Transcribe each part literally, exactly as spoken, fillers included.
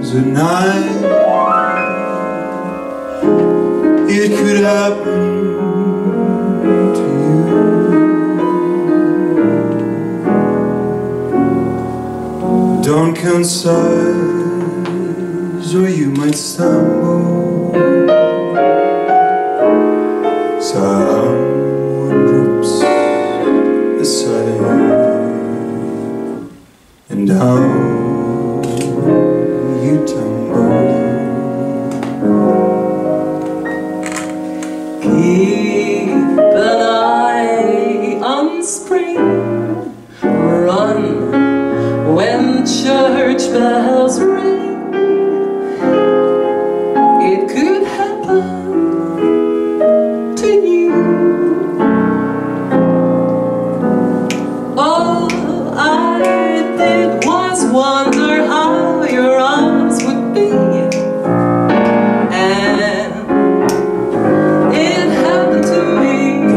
dreams at night. It could happen to you. Don't count size or you might stumble. Someone drops aside, and down you tumble. Keep an eye on spring, run when church bells ring. It could happen to you. All I did was wonder how your arms would be, and it happened to me.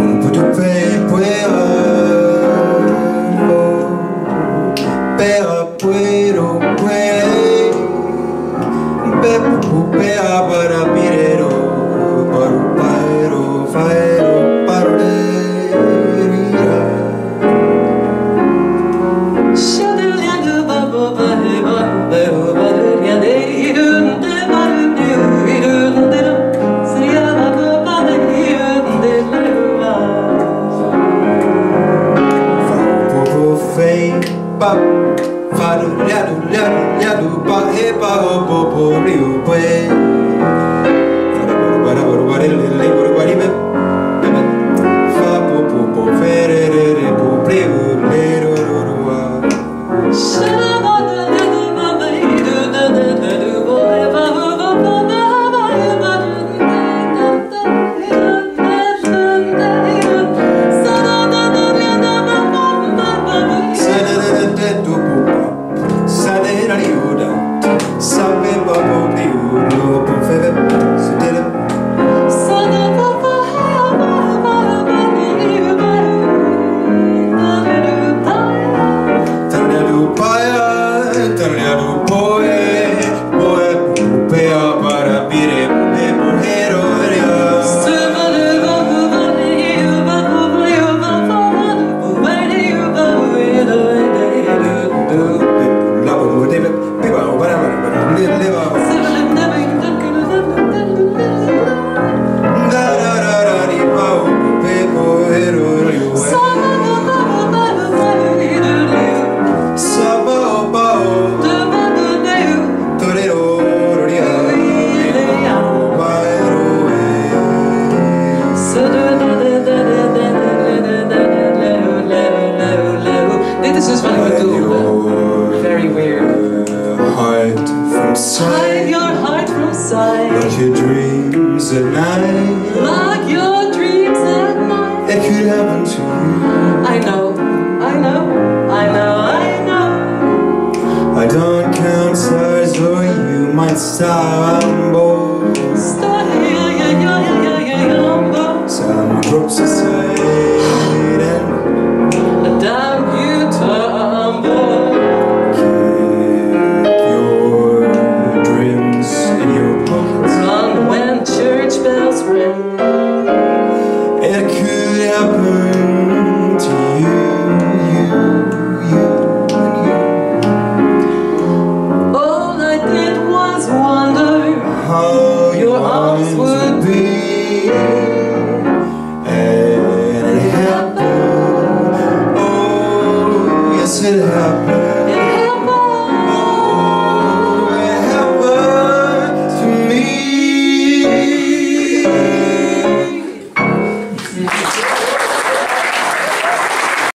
Hide your heart from sight, like your dreams at night. Like your dreams at night. It could happen to you. I know, I know, I know, I know. I don't count size or you might stumble.